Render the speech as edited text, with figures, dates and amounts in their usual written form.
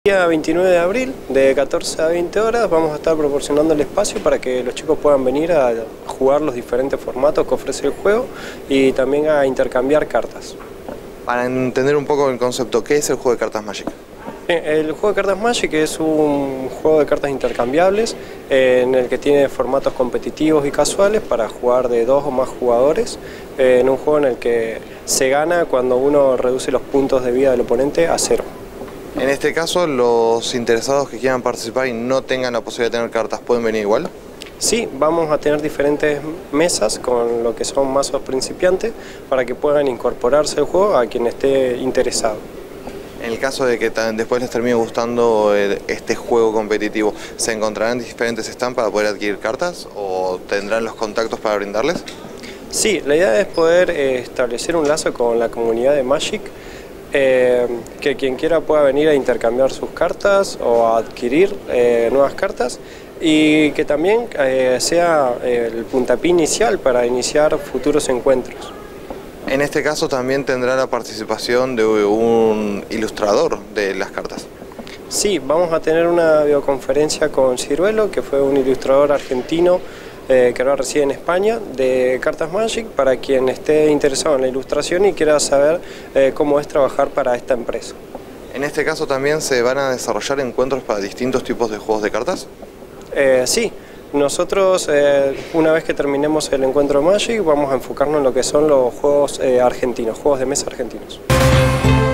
El día 29 de abril, de 14 a 20 horas, vamos a estar proporcionando el espacio para que los chicos puedan venir a jugar los diferentes formatos que ofrece el juego y también a intercambiar cartas. Para entender un poco el concepto, ¿qué es el juego de cartas Magic? El juego de cartas Magic es un juego de cartas intercambiables en el que tiene formatos competitivos y casuales para jugar de 2 o más jugadores, en un juego en el que se gana cuando uno reduce los puntos de vida del oponente a 0. En este caso, los interesados que quieran participar y no tengan la posibilidad de tener cartas, ¿pueden venir igual? Sí, vamos a tener diferentes mesas con lo que son mazos principiantes para que puedan incorporarse al juego a quien esté interesado. En el caso de que después les termine gustando este juego competitivo, ¿se encontrarán diferentes stands para poder adquirir cartas o tendrán los contactos para brindarles? Sí, la idea es poder establecer un lazo con la comunidad de Magic, que quien quiera pueda venir a intercambiar sus cartas o a adquirir nuevas cartas y que también sea el puntapié inicial para iniciar futuros encuentros. En este caso también tendrá la participación de un ilustrador de las cartas. Sí, vamos a tener una videoconferencia con Ciruelo, que fue un ilustrador argentino que ahora reside en España, de cartas Magic, para quien esté interesado en la ilustración y quiera saber cómo es trabajar para esta empresa. En este caso también se van a desarrollar encuentros para distintos tipos de juegos de cartas. Sí, nosotros una vez que terminemos el encuentro Magic vamos a enfocarnos en lo que son los juegos argentinos, juegos de mesa argentinos.